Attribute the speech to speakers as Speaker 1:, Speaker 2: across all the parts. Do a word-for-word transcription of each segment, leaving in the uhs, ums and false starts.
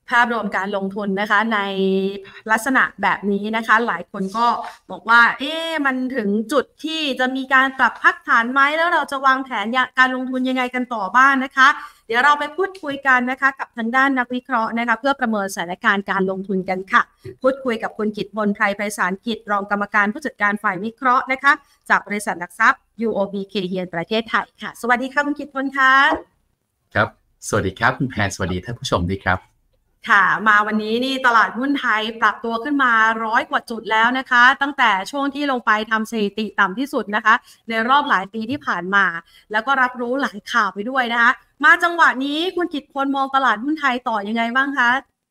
Speaker 1: ภาพรวมการลงทุนนะคะในลักษณะแบบนี้นะคะหลายคนก็บอกว่าเอ๊ะมันถึงจุดที่จะมีการปรับพักฐานไหมแล้วเราจะวางแผนการลงทุนยังไงกันต่อบ้างนะคะเดี๋ยวเราไปพูดคุยกันนะคะกับทางด้านนักวิเคราะห์นะคะเพื่อประเมินสถานการณ์การลงทุนกันค่ะพูดคุยกับคุณกิตพลไพรไพศาลกิจรองกรรมการผู้จัดการฝ่ายวิเคราะห์นะคะจากบริษัทหลักทรัพย์ ยู โอ บี เค เฮียนประเทศไทยค่ะสวัสดีค่ะคุณกิตพลค่ะ
Speaker 2: ครับสวัสดีครับคุณแพนสวัสดีท่านผู้ชมด้วยครับ
Speaker 1: ค่ะมาวันนี้นี่ตลาดหุ้นไทยปรับตัวขึ้นมาร้อยกว่าจุดแล้วนะคะตั้งแต่ช่วงที่ลงไปทำสถิติต่ำที่สุดนะคะในรอบหลายปีที่ผ่านมาแล้วก็รับรู้หลายข่าวไปด้วยนะคะมาจังหวะนี้คุณกิตพลมองตลาดหุ้นไทยต่อยังไงบ้างคะ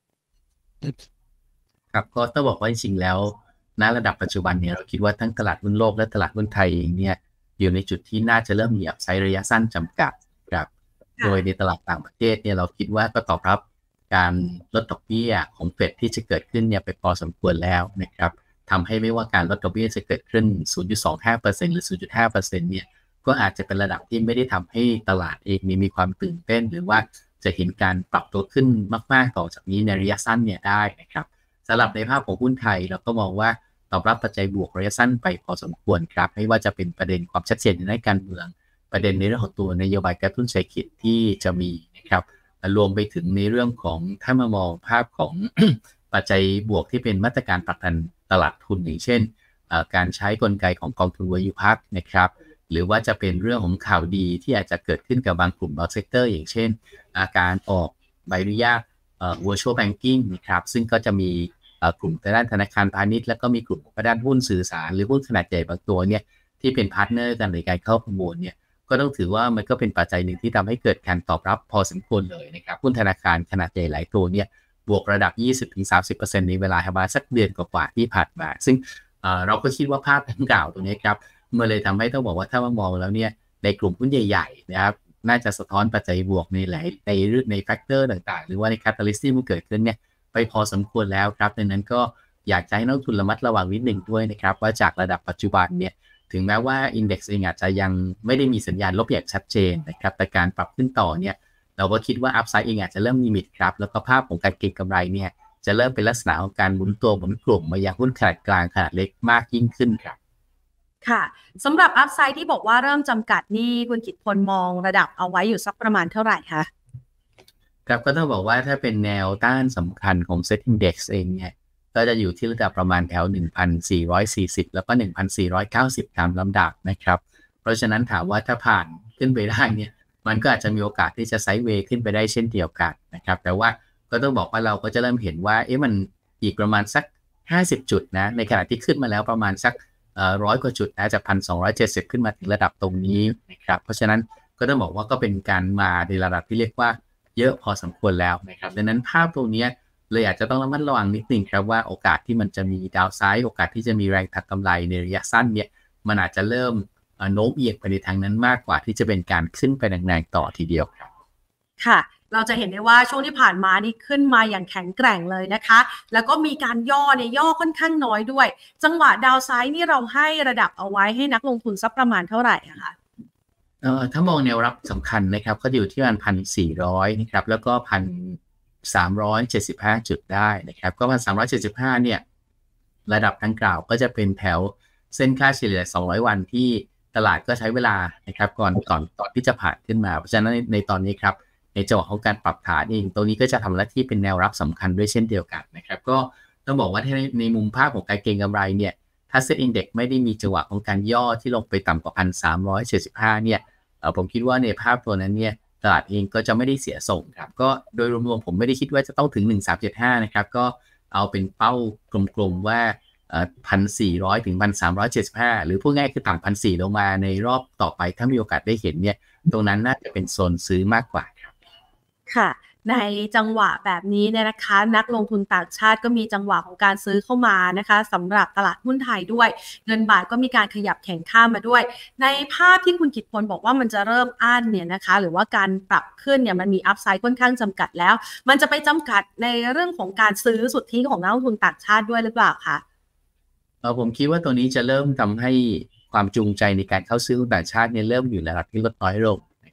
Speaker 2: ครับก็ต้องบอกว่าจริงๆแล้วณระดับปัจจุบันเนี่ยเราคิดว่าทั้งตลาดหุ้นโลกและตลาดหุ้นไทยเองเนี่ยอยู่ในจุดที่น่าจะเริ่มมีอัพไซด์ระยะสั้นจำกัดครับโดยในตลาดต่างประเทศเนี่ยเราคิดว่าก็ตอบรับการลดดอกเบี้ยของเฟดที่จะเกิดขึ้นเนี่ยไปพอสมควรแล้วนะครับทำให้ไม่ว่าการลดดอกเบี้ยจะเกิดขึ้น ศูนย์จุดสองห้าเปอร์เซ็นต์ หรือ ศูนย์จุดห้าเปอร์เซ็นต์ เนี่ยก็อาจจะเป็นระดับที่ไม่ได้ทำให้ตลาดเองมีความตื่นเต้นหรือว่าจะเห็นการปรับตัวขึ้นมากๆต่อจากนี้ในระยะสั้นเนี่ยได้นะครับสำหรับในภาพของหุ้นไทยเราก็มองว่าตอบรับปัจจัยบวกระยะสั้นไปพอสมควรครับไม่ว่าจะเป็นประเด็นความชัดเจนในด้านการเมืองประเด็นในเรื่องของตัวนโยบายกระตุ้นเศรษฐกิจที่จะมีนะครับรวมไปถึงในเรื่องของถ้ามามองภาพของ ปัจจัยบวกที่เป็นมาตรการผลักดันตลาดทุนอย่างเช่นการใช้กลไกของกองทุนวายุพักนะครับหรือว่าจะเป็นเรื่องของข่าวดีที่อาจจะเกิดขึ้นกับบางกลุ่มบางเซกเตอร์อย่างเช่นอาการออกใบอนุญาตvirtual banking นะครับซึ่งก็จะมีกลุ่มด้านธนาคารพาณิชย์แล้วก็มีกลุ่มด้านหุ้นสื่อสารหรือหุ้นขนาดใหญ่บางตัวเนี่ยที่เป็นพาร์ทเนอร์กันในการเข้าประมูลเนี่ยก็ต้องถือว่ามันก็เป็นปัจจัยหนึ่งที่ทำให้เกิดการตอบรับพอสมควรเลยนะครับหุ้นธนาคารขนาดใหญ่หลายตัวเนี่ยบวกระดับ ยี่สิบถึงสามสิบเปอร์เซ็นต์ ในเวลาประมาณสักเดือนกว่าๆที่ผ่านมาซึ่งเราก็คิดว่าภาพดังกล่าวตรงนี้ครับเมื่อเลยทำให้ต้องบอกว่าถ้ามามองแล้วเนี่ยในกลุ่มหุ้นใหญ่ๆนะครับน่าจะสะท้อนปัจจัยบวกในหลายในในแฟกเตอร์ต่างๆหรือว่าในคาตาลิสต์ที่มันเกิดขึ้นเนี่ยไปพอสมควรแล้วครับดังนั้นก็อยากจะให้นักลงทุนระมัดระวังนิดหนึ่งด้วยนะครับว่าจากระดับปัจจุบันเนี่ยถึงแม้ว่า Index เองอาจจะยังไม่ได้มีสัญญาณลบอย่างชัดเจนนะครับแต่การปรับขึ้นต่อเนี่ยเราก็คิดว่า Upside เองอาจจะเริ่มลิมิตครับแล้วก็ภาพของการเก็งกำไรเนี่ยจะเริ่มเป็นลักษณะของการหมุนตัวหมุนกลุ่มมายังหุ้นขนาดกลางขนาดเล็กมากยิ่งขึ้นครับ
Speaker 1: ค่ะสำหรับอัพไซด์ที่บอกว่าเริ่มจำกัดนี่คุณกิตพลมองระดับเอาไว้อยู่สักประมาณเท่าไหร่คะ
Speaker 2: ครับก็ต้องบอกว่าถ้าเป็นแนวต้านสำคัญของ Set Index เองเนี่ยก็จะอยู่ที่ระดับประมาณแถว หนึ่งพันสี่ร้อยสี่สิบ แล้วก็ หนึ่งพันสี่ร้อยเก้าสิบ ตามลำดับนะครับเพราะฉะนั้นถามว่าถ้าผ่านขึ้นไปได้เนี่ยมันก็อาจจะมีโอกาสที่จะไซด์เวย์ขึ้นไปได้เช่นเดียวกันนะครับแต่ว่าก็ต้องบอกว่าเราก็จะเริ่มเห็นว่าเอ๊ะมันอีกประมาณสักห้าสิบจุดนะในขณะที่ขึ้นมาแล้วประมาณสักเอ่อร้อยกว่าจุดนะจาก หนึ่งพันสองร้อยเจ็ดสิบ ขึ้นมาถึงระดับตรงนี้นะครับเพราะฉะนั้นก็ต้องบอกว่าก็เป็นการมาในระดับที่เรียกว่าเยอะพอสมควรแล้วนะครับดังนั้นภาพตรงนี้เลยอาจจะต้องระมัดระวังนิดนึงครับว่าโอกาสที่มันจะมีดาวไซด์โอกาสที่จะมีแรงถักกำไรในระยะสั้นเนี่ยมันอาจจะเริ่มโน้มเอียงไปในทางนั้นมากกว่าที่จะเป็นการขึ้นไปแรงๆต่อทีเดียวครับ
Speaker 1: ค่ะเราจะเห็นได้ว่าช่วงที่ผ่านมานี่ขึ้นมาอย่างแข็งแกร่งเลยนะคะแล้วก็มีการย่อเนี่ยย่อค่อนข้างน้อยด้วยจังหวะดาวไซด์นี่เราให้ระดับเอาไว้ให้นักลงทุนสักประมาณเท่าไหร่อะคะ
Speaker 2: เอ่อถ้ามองแนวรับสำคัญนะครับก็อยู่ที่ประมาณ หนึ่งพันสี่ร้อย นะครับแล้วก็ หนึ่งพันสามร้อยเจ็ดสิบห้า จุดได้นะครับก็ หนึ่งพันสามร้อยเจ็ดสิบห้า เนี่ยระดับดังกล่าวก็จะเป็นแถวเส้นค่าเฉลี่ยสองร้อยวันที่ตลาดก็ใช้เวลานะครับก่อนก่อนก่อนที่จะผ่านขึ้นมาเพราะฉะนั้นในในตอนนี้ครับในจังหวะของการปรับฐานเองตรงนี้ก็จะทำหน้าที่เป็นแนวรับสำคัญด้วยเช่นเดียวกันนะครับก็ต้องบอกว่าในในมุมภาพของการเก็งกำไรเนี่ยถ้าเซ็ตอินเด็กซ์ไม่ได้มีจังหวะของการย่อที่ลงไปต่ำกว่า หนึ่งพันสามร้อยเจ็ดสิบห้า เนี่ยผมคิดว่าในภาพตัวนั้นเนี่ยตลาดเองก็จะไม่ได้เสียส่งครับก็โดยรวมๆผมไม่ได้คิดว่าจะต้องถึงหนึ่งพันสามร้อยเจ็ดสิบห้านะครับก็เอาเป็นเป้ากลมๆว่าเอ่อ หนึ่งพันสี่ร้อย ถึง หนึ่งพันสามร้อยเจ็ดสิบห้า หรือพูดง่ายคือต่ำ หนึ่งพันสี่ร้อย ลงมาในรอบต่อไปถ้ามีโอกาสได้เห็นเนี่ยตรงนั้นน่าจะเป็นโซนซื้อมากกว่าครับ
Speaker 1: ค่ะในจังหวะแบบนี้เนี่ยนะคะนักลงทุนต่างชาติก็มีจังหวะของการซื้อเข้ามานะคะสำหรับตลาดหุ้นไทยด้วยเงินบาทก็มีการขยับแข็งค่ามาด้วยในภาพที่คุณกิตพลบอกว่ามันจะเริ่มอั้นเนี่ยนะคะหรือว่าการปรับขึ้นเนี่ยมันมีอัพไซด์ค่อนข้างจำกัดแล้วมันจะไปจำกัดในเรื่องของการซื้อสุทธิของนักลงทุนต่างชาติด้วยหรือเปล่าคะ
Speaker 2: เออผมคิดว่าตัวนี้จะเริ่มทำให้ความจูงใจในการเข้าซื้อหุ้นต่างชาติเนี่ยเริ่มอยู่ในระดับที่ลดน้อยลงนะครับ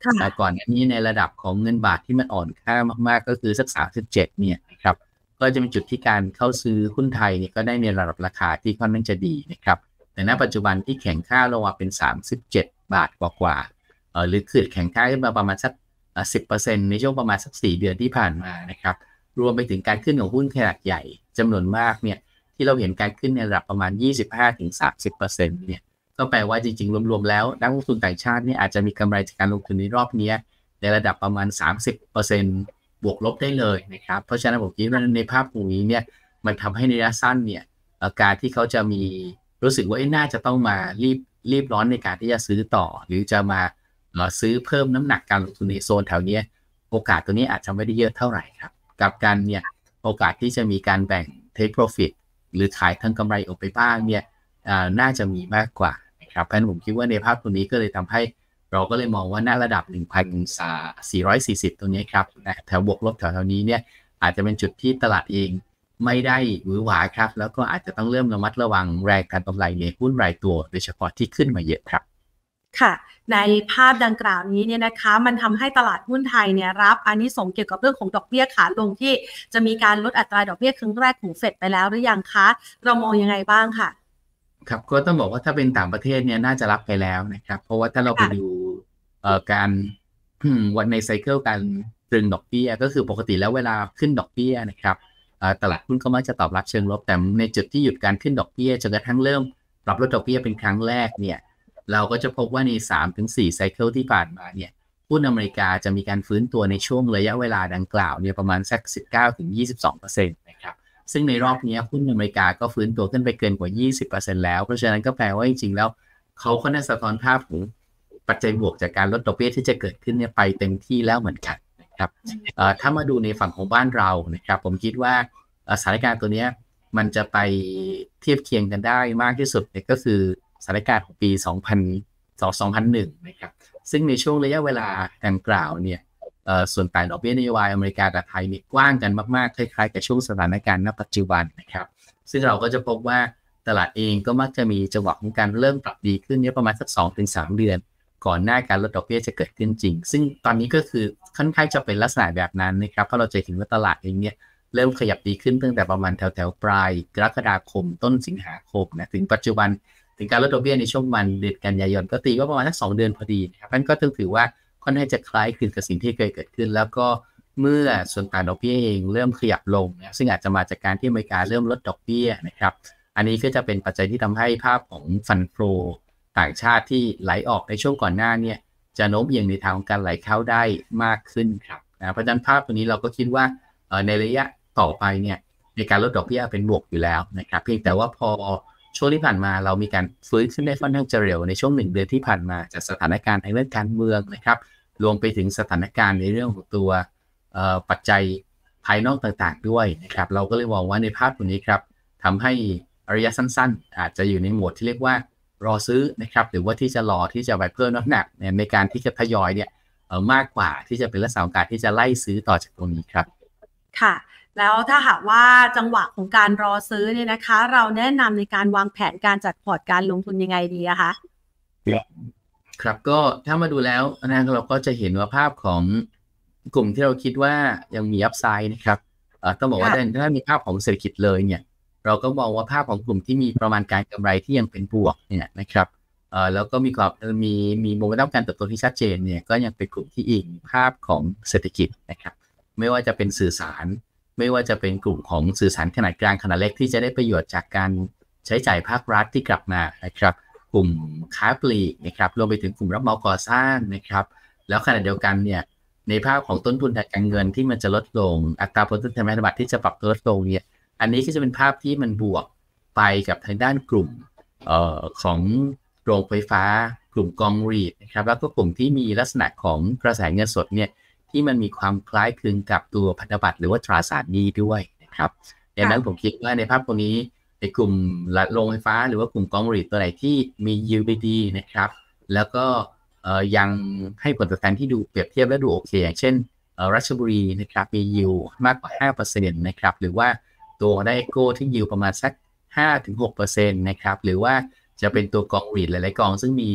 Speaker 1: ค่ะ
Speaker 2: ก่อนหน้านี้ในระดับของเงินบาทที่มันอ่อนค่ามากๆก็คือสักสามสิบเจ็ดเนี่ยนะครับก็จะเป็นจุดที่การเข้าซื้อหุ้นไทยเนี่ยก็ได้ในระดับราคาที่ค่อนข้างจะดีนะครับแต่ณปัจจุบันที่แข็งค่าลงมาเป็นสามสิบเจ็ดบาทกว่าๆเอ่อหรือขึ้นแข็งค่าขึ้นมาประมาณสักอ่า สิบเปอร์เซ็นต์ ในช่วงประมาณสักสี่เดือนที่ผ่านมานะครับรวมไปถึงการขึ้นของหุ้นขนาดใหญ่จำนวนมากเนี่ยที่เราเห็นการขึ้นในระดับประมาณ ยี่สิบห้าถึงสามสิบเปอร์เซ็นต์ เนี่ยก็แปลว่าจริงๆรวมๆแล้วนักลงทุนต่างชาติเนี่ยอาจจะมีกำไรจากการลงทุนในรอบนี้ในระดับประมาณ สามสิบเปอร์เซ็นต์ บวกลบได้เลยนะครับเพราะฉะนั้นผมคิดว่าในภาพตรงนี้เนี่ยมันทำให้ในระยะสั้นเนี่ยการที่เขาจะมีรู้สึกว่าน่าจะต้องมารีบรีบร้อนในการที่จะซื้อต่อหรือจะมาซื้อเพิ่มน้ำหนักการลงทุนในโซนแถวนี้โอกาสตัวนี้อาจจะไม่ได้เยอะเท่าไหร่ครับกับการเนี่ยโอกาสที่จะมีการแบ่ง take profit หรือขายทั้งกำไรออกไปบ้างเนี่ยน่าจะมีมากกว่านะครับเพราะฉะนั้นผมคิดว่าในภาพตัวนี้ก็เลยทำให้เราก็เลยมองว่าณระดับ หนึ่งพันสี่ร้อยสี่สิบ ตัวนี้ครับแถวบวกลบแถวๆนี้เนี่ยอาจจะเป็นจุดที่ตลาดเองไม่ได้หวือหวาครับแล้วก็อาจจะต้องเริ่มระมัดระวังแรงการกำไรในหุ้นรายตัวโดยเฉพาะที่ขึ้นมาเยอะครับ
Speaker 1: ค่ะในภาพดังกล่าวนี้เนี่ยนะคะมันทำให้ตลาดหุ้นไทยเนี่ยรับอานิสงส์เกี่ยวกับเรื่องของดอกเบี้ยขาลงที่จะมีการลดอัตราดอกเบี้ยครั้งแรกของเฟดไปแล้วหรือยังคะเรามองยังไงบ้างค่ะ
Speaker 2: ครับก็ต้องบอกว่าถ้าเป็นต่างประเทศเนี่ยน่าจะรับไปแล้วนะครับเพราะว่าถ้าเราไปดูเอ่อการวันในไซเคิลการตรึงดอกเบี้ยก็คือปกติแล้วเวลาขึ้นดอกเบี้ยนะครับตลาดหุ้นก็มักจะตอบรับเชิงลบแต่ในจุดที่หยุดการขึ้นดอกเบี้ยจนกระทั่งเริ่มปรับลดดอกเบี้ยเป็นครั้งแรกเนี่ยเราก็จะพบว่าใน สามถึงสี่ ไซเคิลที่ผ่านมาเนี่ยหุ้นอเมริกาจะมีการฟื้นตัวในช่วงระยะเวลาดังกล่าวเนี่ยประมาณสัก สิบเก้าถึงยี่สิบสองเปอร์เซ็นต์ นะครับซึ่งในรอบนี้หุ้นอเมริกาก็ฟื้นตัวขึ้นไปเกินกว่า ยี่สิบเปอร์เซ็นต์ แล้วเพราะฉะนั้นก็แปลว่าจริงๆแล้วเขาก็น่าสะท้อนภาพของปัจจัยบวกจากการลดดอกเบี้ยที่จะเกิดขึ้นเนี่ยไปเต็มที่แล้วเหมือนกันนะครับถ้ามาดูในฝั่งของบ้านเรานะครับผมคิดว่าสถานการณ์ตัวนี้มันจะไปเทียบเคียงกันได้มากที่สุดเนี่ยก็คือสถานการณ์ของปี สองพัน สองพันหนึ่ง นะครับซึ่งในช่วงระยะเวลาดังกล่าวเนี่ยส่วนต่างดอกเบี้ยนโยบายอเมริกากับไทยนี่กว้างกันมากๆคล้ายๆกับช่วงสถานการณ์ณปัจจุบันนะครับซึ่งเราก็จะพบว่าตลาดเองก็มักจะมีจังหวะของการเริ่มปรับดีขึ้นเนี่ยประมาณสัก สองถึงสาม เดือนก่อนหน้าการลดดอกเบี้ยจะเกิดขึ้นจริงซึ่งตอนนี้ก็คือค่อนข้างจะเป็นลักษณะแบบนั้นนะครับเพราะเราจะเห็นว่าตลาดเองเนี่ยเริ่มขยับดีขึ้นตั้งแต่ประมาณแถวๆปลายกรกฎาคมต้นสิงหาคมนะถึงปัจจุบันถึงการลดดอกเบี้ยในช่วงวันเดือนกันยายนก็ตีว่าประมาณสักสองเดือนพอดีนะครับนั่นก็ถือว่าค่อนข้างจะคล้ายคลึงกับสิ่งที่เคยเกิดขึ้นแล้วก็เมื่อส่วนต่างดอกเบี้ยเองเริ่มขยับลงนะซึ่งอาจจะมาจากการที่อเมริกาเริ่มลดดอกเบี้ยนะครับอันนี้ก็จะเป็นปัจจัยที่ทำให้ภาพของฟันโฟลต่างชาติที่ไหลออกในช่วงก่อนหน้าเนี่ยจะโน้มเอียงในทางของการไหลเข้าได้มากขึ้นครับนะเพราะฉะนั้นภาพตัวนี้เราก็คิดว่าในระยะต่อไปเนี่ยในการลดดอกเบี้ยเป็นบวกอยู่แล้วนะครับเพียงแต่ว่าพอช่วงที่ผ่านมาเรามีการฟื้นขึ้นได้ค่อนข้างจะเร็วในช่วงหนึ่งเดือนที่ผ่านมาจากสถานการณ์ในเรื่องการเมืองนะครับรวมไปถึงสถานการณ์ในเรื่องของตัวปัจจัยภายนอกต่างๆด้วยนะครับเราก็เลยมองว่าในภาพตัวนี้ครับทำให้ระยะสั้นๆอาจจะอยู่ในโหมดที่เรียกว่ารอซื้อนะครับหรือว่าที่จะรอที่จะไปเพิ่มน้ำหนักในการที่จะทยอยเนี่ยมากกว่าที่จะเป็นลักษณะของการที่จะไล่ซื้อต่อจากตรงนี้ครับ
Speaker 1: ค่ะแล้วถ้าหากว่าจังหวะของการรอซื้อเนี่ยนะคะเราแนะนำในการวางแผนการจัดพอร์ตการลงทุนยังไงดีอะคะ
Speaker 2: ครับก็ถ้ามาดูแล้วนะเราก็จะเห็นว่าภาพของกลุ่มที่เราคิดว่ายังมีอัพไซด์นะครับต้องบอกว่าถ้ามีภาพของเศรษฐกิจเลยเนี่ยเราก็มองว่าภาพของกลุ่มที่มีประมาณการกำไรที่ยังเป็นบวกเนี่ยนะครับแล้วก็มีกรอบมีมีโมเมนตัมการเติบโตที่ชัดเจนเนี่ยก็ยังเป็นกลุ่มที่อิงภาพของเศรษฐกิจนะครับไม่ว่าจะเป็นสื่อสารไม่ว่าจะเป็นกลุ่มของสื่อสารขนาดกลางขนาดเล็กที่จะได้ประโยชน์จากการใช้จ่ายภาครัฐที่กลับมานะครับกลุ่มค้าปลีกนะครับรวมไปถึงกลุ่มรับเหมาก่อสร้างนะครับแล้วขณะเดียวกันเนี่ยในภาพของต้นทุนทางการเงินที่มันจะลดลงอัตราผลตอบแทนพันธบัตรที่จะปรับตัวลดลงเนี่ยอันนี้ก็จะเป็นภาพที่มันบวกไปกับทางด้านกลุ่มเอ่อของโรงไฟฟ้ากลุ่มกองรีดนะครับแล้วก็กลุ่มที่มีลักษณะของกระแสเงินสดเนี่ยที่มันมีความคล้ายคลึงกับตัวพันธบัตรหรือว่าตราสารหนี้ด้วยนะครับดังนั้นผมคิดว่าในภาพตรงนี้ในกลุ่มโรงไฟฟ้าหรือว่ากลุ่มกองรีดตัวไหนที่มี yield ดีนะครับแล้วก็ยังให้ผลตอบแทนที่ดูเปรียบเทียบและดูโอเคอย่างเช่นราชบุรีนะครับมี yield มากกว่า ห้าเปอร์เซ็นต์ นะครับหรือว่าตัวได้โก้ที่ yield ประมาณสัก ห้าถึงหกเปอร์เซ็นต์ นะครับหรือว่าจะเป็นตัวกองรีดหลายๆกองซึ่งมี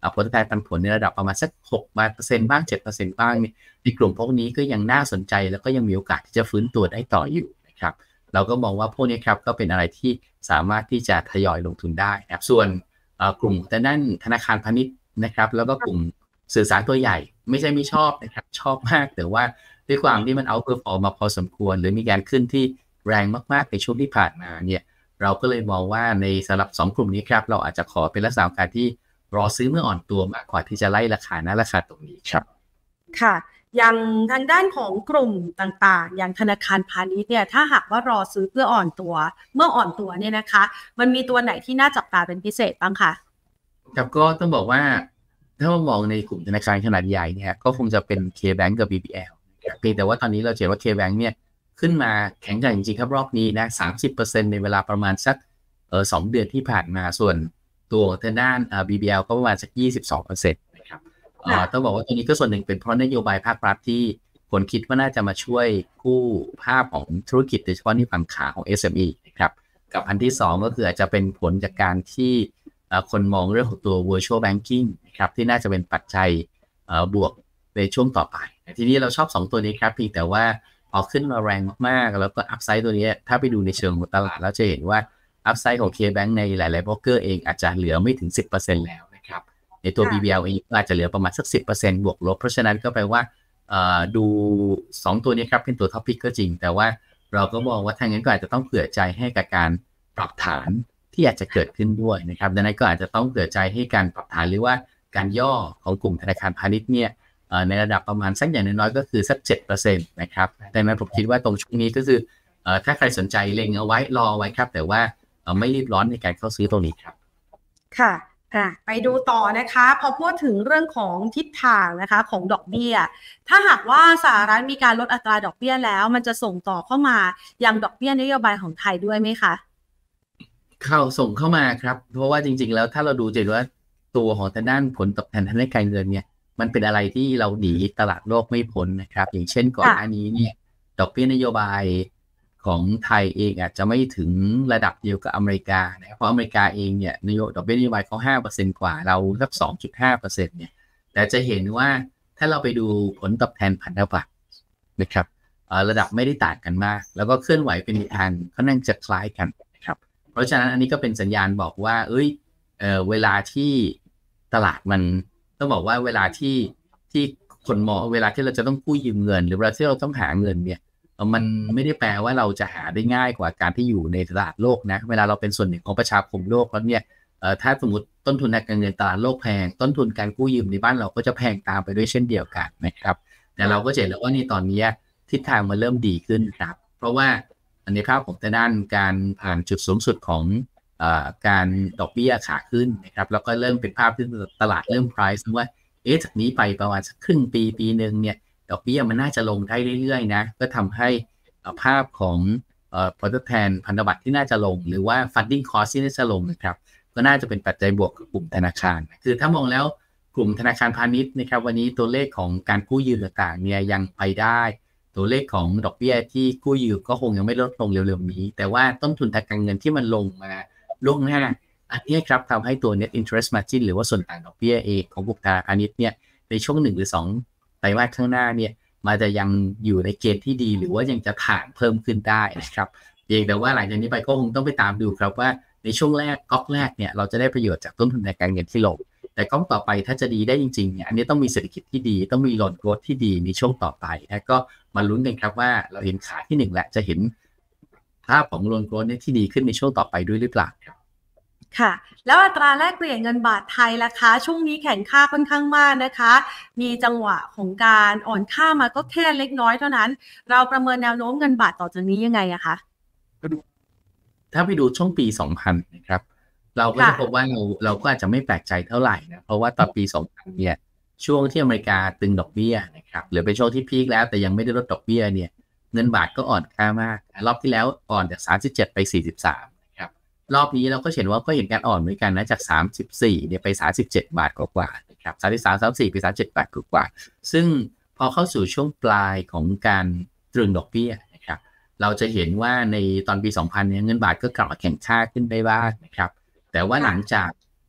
Speaker 2: ผลตอบแทนปันผลในระดับประมาณสักหกเปอร์เซ็นต์บ้าง เจ็ดเปอร์เซ็นต์ บ้างเนี่ยในกลุ่มพวกนี้ก็ยังน่าสนใจแล้วก็ยังมีโอกาสที่จะฟื้นตัวได้ต่ออยู่นะครับเราก็มองว่าพวกนี้ครับก็เป็นอะไรที่สามารถที่จะทยอยลงทุนได้นะครับส่วนกลุ่มแต่ด้านธนาคารพาณิชย์นะครับแล้วก็กลุ่มสื่อสารตัวใหญ่ไม่ใช่ไม่ชอบนะครับชอบมากแต่ว่าด้วยความที่มันเอาเพอร์ฟอร์มมาพอสมควรหรือมีการขึ้นที่แรงมากๆในช่วงที่ผ่านมาเนี่ยเราก็เลยมองว่าในสำหรับสองกลุ่มนี้ครับเราอาจจะขอเป็นลักษณะการที่รอซื้อเมื่ออ่อนตัวมากกว่าที่จะไล่ราคาณราคาตรงนี้ครับ
Speaker 1: ค่ะอย่างทางด้านของกลุ่มต่างๆอย่างธนาคารพาณิชย์เนี่ยถ้าหากว่ารอซื้อเพื่ออ่อนตัวเมื่ออ่อนตัวเนี่ยนะคะมันมีตัวไหนที่น่าจับตาเป็นพิเศษบ้างคะ
Speaker 2: ครับก็ต้องบอกว่าถ้ามองในกลุ่มธนาคารขนาดใหญ่เนี่ยก็คงจะเป็น K-Bank กับ บี บี แอล เพียงแต่ว่าตอนนี้เราเห็นว่า K-Bank เนี่ยขึ้นมาแข็งแกร่งจริงๆครับรอบนี้นะ สามสิบเปอร์เซ็นต์ ในเวลาประมาณสักเอ่อสองเดือนที่ผ่านมาส่วนตัวทางด้านอ่า บี บี แอล ก็ประมาณสัก ยี่สิบสองเปอร์เซ็นต์ นะครับเอ่อต้องบอกว่าตัวนี้ก็ส่วนหนึ่งเป็นเพราะนโยบายภาครัฐที่คนคิดว่าน่าจะมาช่วยกู้ภาพของธุรกิจโดยเฉพาะในฝั่งขาของ เอส เอ็ม อี นะครับกับอันที่สองก็คืออาจจะเป็นผลจากการที่คนมองเรื่องของตัว virtual banking นะครับที่น่าจะเป็นปัจจัยบวกในช่วงต่อไปทีนี้เราชอบสองตัวนี้ครับเพียงแต่ว่าพอขึ้นมาแรงมากๆแล้วก็อัพไซด์ตัวนี้ถ้าไปดูในเชิงของตลาดแล้วจะเห็นว่าอัพไซด์ของ K-Bank ในหลายๆโบรกเกอร์เองอาจจะเหลือไม่ถึง สิบเปอร์เซ็นต์ แล้วนะครับในตัว บี บี แอล เองก็อาจจะเหลือประมาณสัก สิบเปอร์เซ็นต์ บวกลบเพราะฉะนั้นก็แปลว่าดูสองตัวนี้ครับเป็นตัวท็อปพิกก็จริงแต่ว่าเราก็มองว่าทางนั้นก็อาจจะต้องเผื่อใจให้กับการปรับฐานที่อาจจะเกิดขึ้นด้วยนะครับดังนั้นก็อาจจะต้องเผื่อใจให้การปรับฐานหรือว่าการย่อของกลุ่มธนาคารพาณิชย์เนี่ยในระดับประมาณสักอย่างน้อยๆก็คือสัก เจ็ดเปอร์เซ็นต์ นะครับดังนั้นผมคิดว่าตรงช่วงนี้ก็คือถ้าใครสนใจเล็งเอาไว้รอไว้ครับแต่ว่าไม่รีบร้อนในการเข้าซื้อตรงนี้ครับ
Speaker 1: ค่ะไปดูต่อนะคะพอพูดถึงเรื่องของทิศทางนะคะของดอกเบี้ยถ้าหากว่าสหรัฐมีการลดอัตราดอกเบี้ยแล้วมันจะส่งต่อเข้ามายังดอกเบี้ยนโยบายของไทยด้วยไหมคะ
Speaker 2: เข้าส่งเข้ามาครับเพราะว่าจริงๆแล้วถ้าเราดูจะเห็นว่าตัวของทางด้านผลตอบแทนทางด้านการเงินเนี่ยมันเป็นอะไรที่เราหนีตลาดโลกไม่พ้นนะครับอย่างเช่นก่อนหน้านี้เนี่ยดอกเบี้ยนโยบายของไทยเองอาจจะไม่ถึงระดับเดียวกับอเมริกานะเพราะอเมริกาเองเนี่ยนโยบายดอกเบี้ยนโยบายเขา ห้าเปอร์เซ็นต์ กว่าเราสัก สองจุดห้าเปอร์เซ็นต์ เนี่ยแต่จะเห็นว่าถ้าเราไปดูผลตอบแทนพันธบัตรนะครับระดับไม่ได้ต่างกันมากแล้วก็เคลื่อนไหวเป็นทางค่อนข้างจะคล้ายกันนะครับเพราะฉะนั้นอันนี้ก็เป็นสัญญาณบอกว่าเอ้ยเอ่อเวลาที่ตลาดมันต้องบอกว่าเวลาที่ที่คนมองเวลาที่เราจะต้องกู้ยืมเงินหรือเวลาที่เราต้องหาเงินเนี่ยมันไม่ได้แปลว่าเราจะหาได้ง่ายกว่าการที่อยู่ในตลาดโลกนะเวลาเราเป็นส่วนหนึ่งของประชาคมโลกแล้วเนี่ยถ้าสมมติต้นทุนทางการเงินตลาดโลกแพงต้นทุนการกู้ยืมในบ้านเราก็จะแพงตามไปด้วยเช่นเดียวกันนะครับแต่เราก็เห็นแล้วว่าในตอนนี้ทิศทางมันเริ่มดีขึ้นครับเพราะว่าในภาพของด้านการผ่านจุดสูงสุดของการดอกเบี้ยขาขึ้นนะครับแล้วก็เริ่มเป็นภาพที่ตลาดเริ่ม price ว่าเอ๊ะจากนี้ไปประมาณสักครึ่งปีปีนึงเนี่ยดอกเบี้ยมันน่าจะลงได้เรื่อยๆนะก็ทำให้ภาพของผลตอบแทนพันธบัตรที่น่าจะลงหรือว่า funding cost ที่น่าจะลงนะครับก็น่าจะเป็นปัจจัยบวกกับกลุ่มธนาคารคือถ้ามองแล้วกลุ่มธนาคารพาณิชย์นะครับวันนี้ตัวเลขของการกู้ยืมต่างๆเนี่ยยังไปได้ตัวเลขของดอกเบี้ยที่กู้ยืมก็คงยังไม่ลดลงเร็วๆนี้แต่ว่าต้นทุนทางการเงินที่มันลงมาล่วงหน้าอันนี้ครับทำให้ตัว net interest margin หรือว่าส่วนต่างดอกเบี้ยเองของกลุ่มธนาคารพาณิชย์เนี่ยในช่วงหนึ่งหรือสองไตรมาสข้างหน้าเนี่ยมันจะยังอยู่ในเกณฑ์ที่ดีหรือว่ายังจะถ่างเพิ่มขึ้นได้นะครับเพียงแต่ว่าหลังจากนี้ไปก็คงต้องไปตามดูครับว่าในช่วงแรกก๊อกแรกเนี่ยเราจะได้ประโยชน์จากต้นทุนทางการเงินที่ลงแต่ก๊อกต่อไปถ้าจะดีได้จริงๆเนี่ยอันนี้ต้องมีเศรษฐกิจที่ดีต้องมี loan growth ที่ดีในช่วงต่อไปแล้วก็มาลุ้นกันครับว่าเราเห็นขาที่หนึ่งแล้วจะเห็นภาพของ loan growth ที่ดีขึ้นในช่วงต่อไปด้วยหรือเปล่าครับ
Speaker 1: ค่ะแล้วอัตราแลกเปลี่ยนเงินบาทไทยล่ะคะช่วงนี้แข็งค่าค่อนข้างมากนะคะมีจังหวะของการอ่อนค่ามาก็แค่เล็กน้อยเท่านั้นเราประเมินแนวโน้มเงินบาทต่อจากนี้ยังไงอะคะ
Speaker 2: ถ้าไปดูช่วงปีสองพันนะครับเราก็จะพบว่าเราเราก็อาจจะไม่แปลกใจเท่าไหร่นะเพราะว่าตอนปีสองพันเนี่ยช่วงที่อเมริกาตึงดอกเบี้ยนะครับหรือเป็นช่วงที่พีคแล้วแต่ยังไม่ได้ลดดอกเบี้ยเนี่ยเงินบาทก็อ่อนค่ามากรอบที่แล้วอ่อนจากสามสิบเจ็ดไปสี่สิบสามรอบนี้เราก็เห็นว่าก็เห็นการอ่อนเหมือนกันนะจากสามสิบสี่เนี่ยไปสามสิบเจ็ดบาทกว่าๆนะครับสามสิบสาม สามสิบสี่ไปสามสิบเจ็ดบาทกว่าๆซึ่งพอเข้าสู่ช่วงปลายของการตรึงดอกเบี้ยนะครับเราจะเห็นว่าในตอนปีสองพันเนี่ยเงินบาทก็กลับมาแข็งค่าขึ้นได้บ้างนะครับแต่ว่าหลังจาก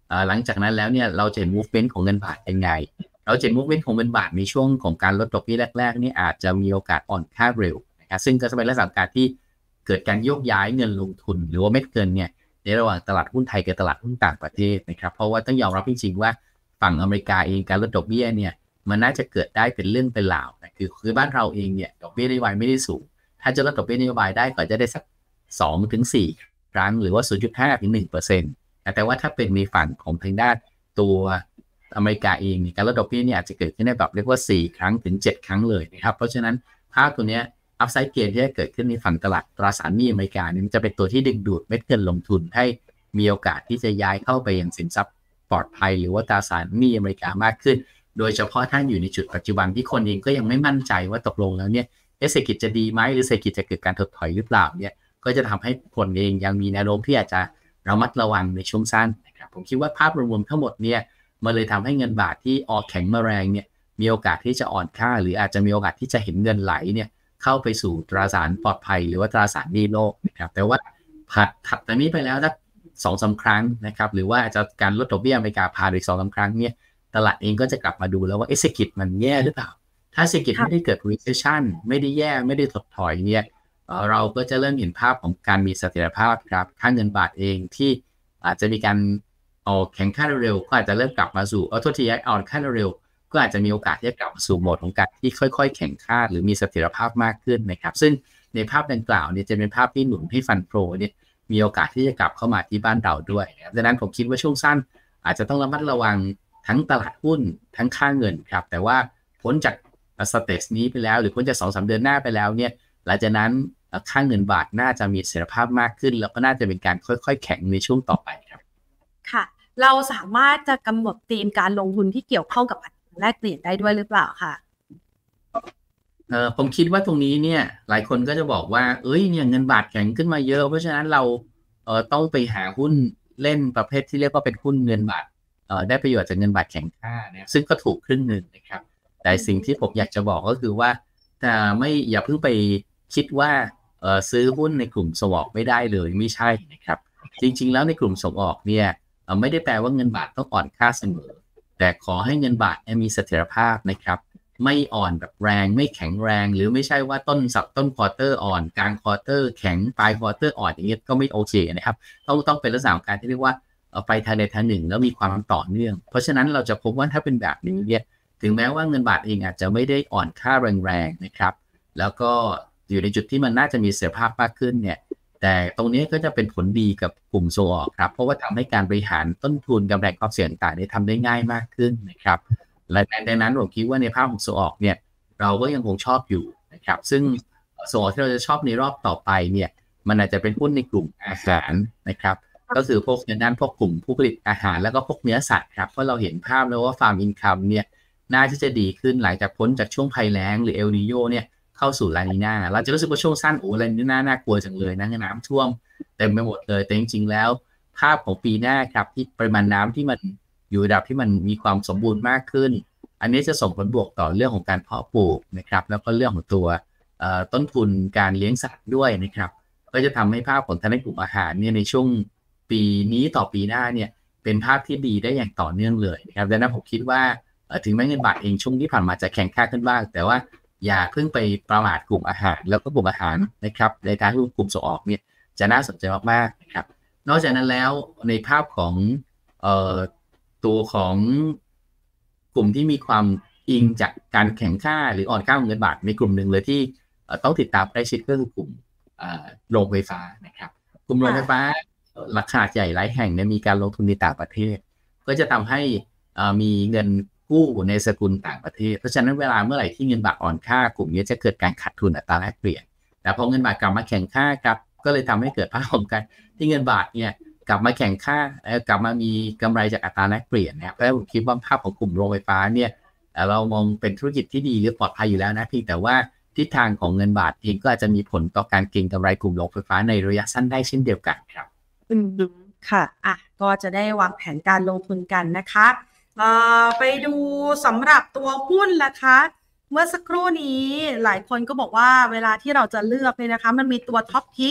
Speaker 2: หลังจากนั้นแล้วเนี่ยเราจะเห็น movement ของเงินบาทยังไงเราจะเห็น movement ของเงินบาทในช่วงของการลดดอกเบี้ยแรกๆนี่อาจจะมีโอกาสอ่อนค่าเร็วนะครับซึ่งก็จะเป็นลักษณะการที่เกิดการโยกย้ายเงินลงทุนหรือว่าเม็ดเงินเนี่ยในระหว่างตลาดหุ้นไทยกับตลาดหุ้นต่างประเทศนะครับเพราะว่าต้องยอมรับจริงๆว่าฝั่งอเมริกาเองการลดดอกเบี้ยเนี่ยมันน่าจะเกิดได้เป็นเรื่องเป็นราวนะคือคือบ้านเราเองเนี่ยดอกเบี้ยนโยบายไม่ได้สูงถ้าจะลดดอกเบี้ยนโยบายได้ก็จะได้สัก สองถึงสี่ ครั้งหรือว่า ศูนย์จุดห้าถึงหนึ่งเปอร์เซ็นต์ แต่ว่าถ้าเป็นในฝั่งของทางด้านตัวอเมริกาเองการลดดอกเบี้ยเนี่ยอาจจะเกิดขึ้นได้แบบเรียกว่าสี่ครั้งถึงเจ็ดครั้งเลยนะครับเพราะฉะนั้นภาพตัวนี้อัพไซด์เกนที่จะเกิดขึ้นในฝั่งตลาดตราสารหนี้อเมริกาเนี่ยจะเป็นตัวที่ดึงดูดเม็ดเงินลงทุนให้มีโอกาสที่จะย้ายเข้าไปยังสินทรัพย์ปลอดภัยหรือว่าตราสารหนี้อเมริกามากขึ้นโดยเฉพาะถ้าอยู่ในจุดปัจจุบันที่คนเองก็ยังไม่มั่นใจว่าตกลงแล้วเนี่ยเศรษฐกิจจะดีไหมหรือเศรษฐกิจจะเกิดการถดถอยหรือเปล่าเนี่ยก็จะทำให้คนเองยังมีแนวโน้มที่อาจจะระมัดระวังในช่วงสั้นนะครับผมคิดว่าภาพรวมทั้งหมดเนี่ยมันเลยทำให้เงินบาทที่ออกแข็งมาแรงเนี่ยมีโอกาสที่จะอ่อนค่าหรืออาจจะมีโอกาสที่จะเห็นเงินไหลเนี่ยเข้าไปสู่ตราสารปลอดภัยหรือว่าตราสารหนี้โลกนะครับแต่ว่าถัดถัดจากนี้ไปแล้วสัก สองถึงสาม ครั้งนะครับหรือว่าอาจจะการลดดอกเบี้ยอเมริกาผ่านอีก สองถึงสาม ครั้งเนี่ยตลาดเองก็จะกลับมาดูแล้วว่าเศรษฐกิจมันแย่หรือเปล่าถ้าเศรษฐกิจไม่ได้เกิด recession ไม่ได้แย่ไม่ได้ถดถอยเนี่ยเราก็จะเริ่มเห็นภาพของการมีเสถียรภาพครับค่าเงินบาทเองที่อาจจะมีการออกแข็งค่าเร็วก็อาจจะเริ่มกลับมาสู่เอาโทษทีอ่อนค่าเร็วก็อาจจะมีโอกาสที่จะกลับมาสู่โหมดของการที่ค่อยๆแข็งค่าหรือมีเสถียรภาพมากขึ้นนะครับซึ่งในภาพดังกล่าวเนี่ยจะเป็นภาพที่หนุนให้ฟันโฟเนี่ยมีโอกาสที่จะกลับเข้ามาที่บ้านเราด้วยนะครับดังนั้นผมคิดว่าช่วงสั้นอาจจะต้องระมัดระวังทั้งตลาดหุ้นทั้งค่าเงินครับแต่ว่าพ้นจากสเตจนี้ไปแล้วหรือพ้นจาก สองถึงสาม เดือนหน้าไปแล้วเนี่ยหลังจากนั้นค่าเงินบาทน่าจะมีเสถียรภาพมากขึ้นแล้วก็น่าจะเป็นการค่อยๆแข็งในช่วงต่อไปครับ
Speaker 1: ค่ะเราสามารถจะกำหนดธีมการลงทุนที่เกี่ยวข้องกับอัตราแลกเปลี่ยนได้ด้วยหรือเปล่าค่ะ
Speaker 2: เอ่อผมคิดว่าตรงนี้เนี่ยหลายคนก็จะบอกว่าเอ้ยเนี่ยเงินบาทแข็งขึ้นมาเยอะเพราะฉะนั้นเราเอ่อต้องไปหาหุ้นเล่นประเภทที่เรียกว่าเป็นหุ้นเงินบาทเอ่อได้ประโยชน์จากเงินบาทแข็งค่านะซึ่งก็ถูกครึ่งนึงนะครับแต่สิ่งที่ผมอยากจะบอกก็คือว่าแต่ไม่อย่าเพิ่งไปคิดว่าเอ่อซื้อหุ้นในกลุ่มส่งออกไม่ได้เลยไม่ใช่นะครับจริงๆแล้วในกลุ่มส่งออกเนี่ยเอ่อไม่ได้แปลว่าเงินบาทต้องอ่อนค่าเสมอแต่ขอให้เงินบาทมีเสถียรภาพนะครับไม่อ่อนแบบแรงไม่แข็งแรงหรือไม่ใช่ว่าต้นสัปต้นควอเตอร์อ่อนกลางควอเตอร์แข็งปลายควอเตอร์อ่อนอย่างเงี้ยก็ไม่โอเคนะครับต้องต้องเป็นลักษณะของการที่เรียกว่าไปทางใดทางหนึ่งแล้วมีความต่อเนื่องเพราะฉะนั้นเราจะพบว่าถ้าเป็นแบบนี้เนี่ยถึงแม้ว่าเงินบาทเองอาจจะไม่ได้อ่อนค่าแรงๆนะครับแล้วก็อยู่ในจุดที่มันน่าจะมีเสถียรภาพมากขึ้นเนี่ยแต่ตรงนี้ก็จะเป็นผลดีกับกลุ่มส่งออกครับเพราะว่าทำให้การบริหารต้นทุนกำไรความเสี่ยงต่างๆทำได้ง่ายมากขึ้นนะครับและดังนั้นผมคิดว่าในภาพของส่งออกเนี่ยเราก็ยังคงชอบอยู่นะครับซึ่งส่งออกที่เราจะชอบในรอบต่อไปเนี่ยมันอาจจะเป็นหุ้นในกลุ่มอาหารนะครับก็คือพวกในด้านพวกกลุ่มผู้ผลิตอาหารแล้วก็พวกเนื้อสัตว์ครับเพราะเราเห็นภาพแล้วว่าฟาร์มอินคัมเนี่ยน่าที่จะดีขึ้นหลังจากพ้นจากช่วงภัยแล้งหรือเอลนีโญเนี่ยเข้าสู่ลานีนาเราจะรู้สึกว่าช่วงสั้นโอ้ลานีนาน่ากลัวจังเลยนะน้ำท่วมเต็มไปหมดเลยแต่จริงๆแล้วภาพของปีหน้าครับที่ปริมาณน้ำที่มันอยู่ระดับที่มันมีความสมบูรณ์มากขึ้นอันนี้จะส่งผลบวกต่อเรื่องของการเพาะปลูกนะครับแล้วก็เรื่องของตัวต้นทุนการเลี้ยงสัตว์ด้วยนะครับก็จะทำให้ภาพของทางด้านกลุ่มอาหารเนี่ยในช่วงปีนี้ต่อปีหน้าเนี่ยเป็นภาพที่ดีได้อย่างต่อเนื่องเลยนะครับดังนั้นผมคิดว่าถึงแม้เงินบาทเองช่วงที่ผ่านมาจะแข็งค่าขึ้นบ้างแต่ว่าอย่าเพิ่งไปประมาทกลุ่มอาหารแล้วก็กลุ่มอาหารนะครับในการที่กลุ่มส่งออกเนี่ยจะน่าสนใจมากๆนะครับนอกจากนั้นแล้วในภาพของเอ่อตัวของกลุ่มที่มีความอิงจากการแข็งค่าหรืออ่อนค่าของเงินบาทในกลุ่มหนึ่งเลยที่ต้องติดตามใกล้ชิดก็คือกลุ่มโรงไฟฟ้านะครับกลุ่มโรงไฟฟ้าราคาใหญ่หลายแห่งเนี่ยมีการลงทุนในต่างประเทศก็จะทำให้มีเงินกู้ในสกุลต่างประเทศเพราะฉะนั้นเวลาเมื่อไหร่ที่เงินบาทอ่อนค่ากลุ่มนี้จะเกิดการขาดทุนอัตราแลกเปลี่ยนแต่พอเงินบาทกลับมาแข็งค่าครับก็เลยทำให้เกิดภาพของการที่เงินบาทเนี่ยกลับมาแข็งค่ากลับมามีกำไรจากอัตราแลกเปลี่ยนนะครับแล้วผมคิดว่าภาพของกลุ่มโรงไฟฟ้าเนี่ยเรามองเป็นธุรกิจที่ดีหรือปลอดภัยอยู่แล้วนะเพียงแต่ว่าทิศทางของเงินบาทเองก็อาจจะมีผลต่อการเก็งกำไรกลุ่มโรงไฟฟ้าในระยะสั้นได้เช่นเดียวกันครับ
Speaker 1: อืมค่ะอ่ะก็จะได้วางแผนการลงทุนกันนะคะเอ่อไปดูสำหรับตัวหุ้นนะคะเมื่อสักครู่นี้หลายคนก็บอกว่าเวลาที่เราจะเลือกเนี่ยนะคะมันมีตัวท็อปพิก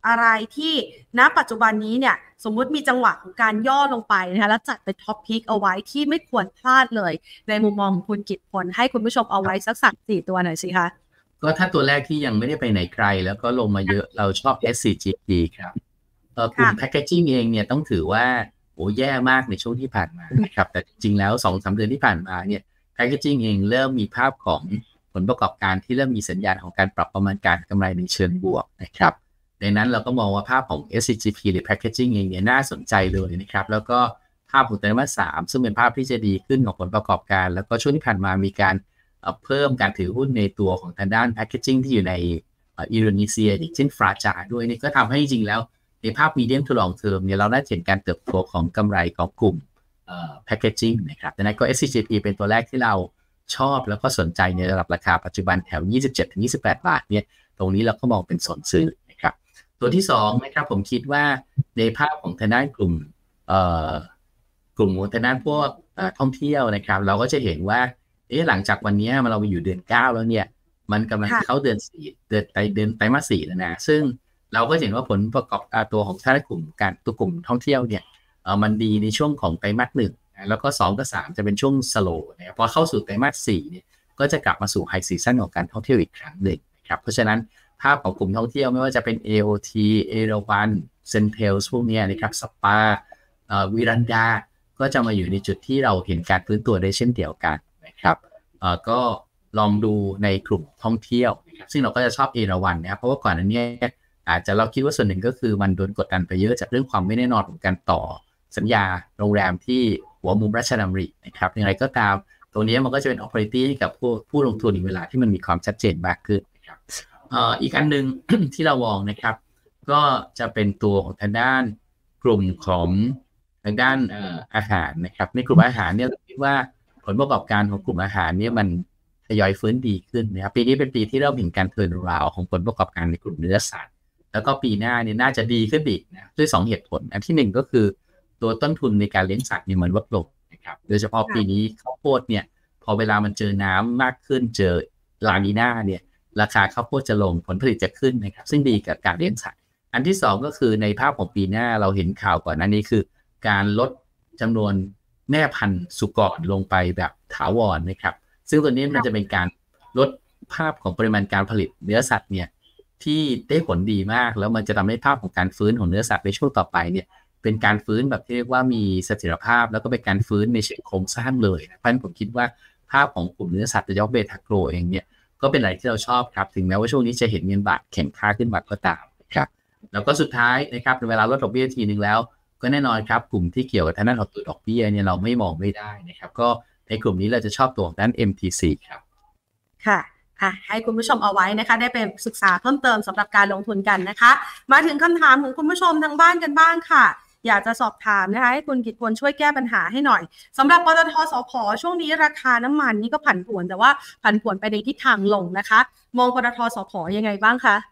Speaker 1: อะไรที่ณปัจจุบันนี้เนี่ยสมมุติมีจังหวะของการย่อลงไปนะคะแล้วจัดเป็นท็อปพิกเอาไว้ที่ไม่ควรพลาดเลยในมุมมองของคุณกิตพลให้คุณผู้ชมเอาไว้สักสามสี่ตัวหน่อยสิคะ
Speaker 2: ก็ถ้าตัวแรกที่ยังไม่ได้ไปไหนไกลแล้วก็ลงมาเยอะเราชอบ เอส ซี จี พี ครับเอ่อกลุ่ม packaging เองเนี่ยต้องถือว่าโอ้แย่มากในช่วงที่ผ่านมานะครับแต่จริงๆแล้ว สองถึงสาม เดือนที่ผ่านมาเนี่ย packaging เองเริ่มมีภาพของผลประกอบการที่เริ่มมีสัญญาณของการปรับประมาณการกำไรในเชิงบวกนะครับดังนั้นเราก็มองว่าภาพของ เอส ซี จี พี หรือ packaging เองเนี่ยน่าสนใจเลยนะครับแล้วก็ภาพของไตรมาสสามซึ่งเป็นภาพที่จะดีขึ้นของผลประกอบการแล้วก็ช่วงที่ผ่านมามีการเพิ่มการถือหุ้นในตัวของทางด้าน packaging ที่อยู่ในอินโดนีเซียอย่างเช่นฟราจาด้วยนี่ก็ทำให้จริงๆแล้วในภาพ medium to long term เนี่ยเราได้เห็นการเติบโตของกำไรของกลุ่ม packaging นะครับดังนั้นก็ เอส ซี จี พี เป็นตัวแรกที่เราชอบแล้วก็สนใจในระดับราคาปัจจุบันแถว ยี่สิบเจ็ดถึงยี่สิบแปด บาทเนี่ยตรงนี้เราก็มองเป็นสนซื้อนะครับตัวที่สองนะครับผมคิดว่าในภาพของทางด้านกลุ่มกลุ่มทางด้านพวกท่องเที่ยวนะครับเราก็จะเห็นว่าเอ๊ะหลังจากวันนี้มันเราไปอยู่เดือนเก้าแล้วเนี่ยมันกำลังเข้าเดือนสี่เดือนไตเดือนไตรมาสสี่แล้วนะซึ่งเราก็เห็นว่าผลประกอบตัวของทางด้านกลุ่มการตัวกลุ่มท่องเที่ยวเนี่ยเออมันดีในช่วงของไตรมาสหนึ่งแล้วก็สองกับสามจะเป็นช่วงสโลว์นะครับพอเข้าสู่ไตรมาสสี่เนี่ยก็จะกลับมาสู่ไฮซีซั่นของการท่องเที่ยวอีกครั้งหนึ่งนะครับเพราะฉะนั้นภาพของกลุ่มท่องเที่ยวไม่ว่าจะเป็น เอ โอ ที เอราวัณ เซนเทลพวกนี้นะครับสปาวิรันดาก็จะมาอยู่ในจุดที่เราเห็นการฟื้นตัวได้เช่นเดียวกันนะครับเอ่อก็ลองดูในกลุ่มท่องเที่ยวนะครับซึ่งเราก็จะชอบเอราวัณนะครับเพราะว่าก่อนหน้านี้อาจจะเราคิดว่าส่วนหนึ่งก็คือมันโดนกดดันไปเยอะจากเรื่องความไม่แน่นอนของการต่อสัญญาโรงแรมที่หัวมุมราชดำรินะครับอย่างไรก็ตามตรงนี้มันก็จะเป็น opportunity ให้กับผู้ผู้ลงทุนในเวลาที่มันมีความชัดเจนมากขึ้นนะครับเอ่ออีกอันนึง ที่เรามองนะครับก็จะเป็นตัวของทางด้านกลุ่มของทางด้านเอ่ออาหารนะครับในกลุ่มอาหารเนี่ยเราคิดว่าผลประกอบการของกลุ่มอาหารเนี่ยมันทยอยฟื้นดีขึ้นนะครับปีนี้เป็นปีที่เริ่มเห็นการเทิร์นอราวด์ของผลประกอบการในกลุ่มเนื้อสัตว์แล้วก็ปีหน้าเนี่ยน่าจะดีขึ้นอีกนะด้วยสองเหตุผลอันที่หนึ่งก็คือตัวต้นทุนในการเลี้ยงสัตว์เนี่ยมันลดลงนะครับโดยเฉพาะปีนี้ข้าวโพดเนี่ยพอเวลามันเจอน้ำมากขึ้นเจอลานีน่าเนี่ยราคาข้าวโพดจะลงผลผลิตจะขึ้นนะครับซึ่งดีกับการเลี้ยงสัตว์อันที่สองก็คือในภาพของปีหน้าเราเห็นข่าวก่อนหน้านี้คือการลดจำนวนแม่พันธุ์สุกรลงไปแบบถาวรนะครับซึ่งตัวนี้มันจะเป็นการลดภาพของปริมาณการผลิตเนื้อสัตว์เนี่ยที่ได้ผลดีมากแล้วมันจะทำให้ภาพของการฟื้นของเนื้อสัตว์ในช่วงต่อไปเนี่ยเป็นการฟื้นแบบที่เรียกว่ามีเสถียรภาพแล้วก็เป็นการฟื้นในเชิงโครงสร้างเลยเพราะฉะนั้นผมคิดว่าภาพของกลุ่มเนื้อสัตว์โดยเฉพาะเบทาโกรเองเนี่ยก็เป็นอะไรที่เราชอบครับถึงแม้ว่าช่วงนี้จะเห็นเงินบาทแข็งค่าขึ้นมาก็ตามครับแล้วก็สุดท้ายนะครับเวลาลดดอกเบี้ยทีนึงแล้วก็แน่นอนครับกลุ่มที่เกี่ยวกับทางด้านของตัวดอกเบี้ยเนี่ยเราไม่มองไม่ได้นะครับก็ในกลุ่มนี้เราจะชอบตัวด้าน เอ็ม ที ซี ครับ
Speaker 1: ค่ะอ่ะให้คุณผู้ชมเอาไว้นะคะได้ไปศึกษาเพิ่มเติมสำหรับการลงทุนกันนะคะมาถึงคำถามของคุณผู้ชมทางบ้านกันบ้างค่ะอยากจะสอบถามนะคะให้คุณกิตพลช่วยแก้ปัญหาให้หน่อยสำหรับปตท.สผ.ช่วงนี้ราคาน้ำมันนี่ก็ผันผวนแต่ว่าผันผวนไปในทิศทางลงนะคะมองปตท.สผ.ยังไงบ้างคะ